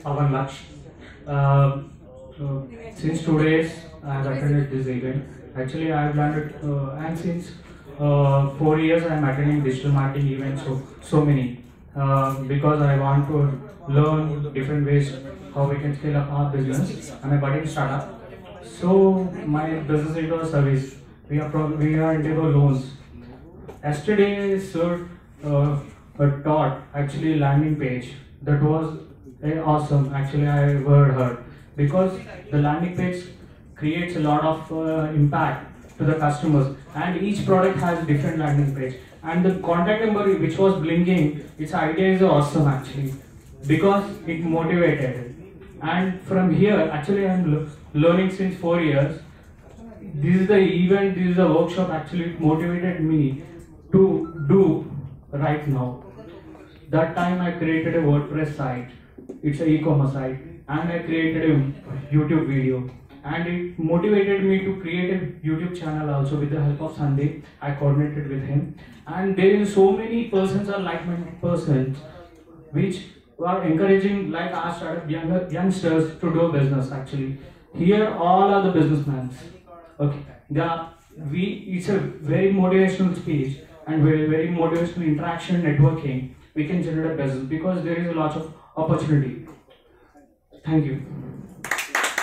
Pavan Laksh. Uh, since 2 days, I have attended this event. Actually, I have learned it, and since 4 years, I am attending digital marketing events. So many because I want to learn different ways how we can scale up our business. I'm a budding startup, so my business into a service. We are into the loans. Yesterday, sir taught actually landing page that was awesome. Actually, I ever heard because the landing page creates a lot of impact to the customers, and each product has different landing page. And the contact number which was blinking, its idea is awesome actually because it motivated. And from here, actually, I'm learning since 4 years. This is the event, this is the workshop. Actually, it motivated me to do right now. That time I created a WordPress site. It's an e-commerce site, and I created a YouTube video. And it motivated me to create a YouTube channel also with the help of Sandeep. I coordinated with him, and there is so many persons are like-minded persons which are encouraging like our startup youngsters to do business. Actually, here all are the businessmen. Okay, it's a very motivational speech and very motivational interaction networking. We can generate a business because there is a lot of opportunity. Thank you.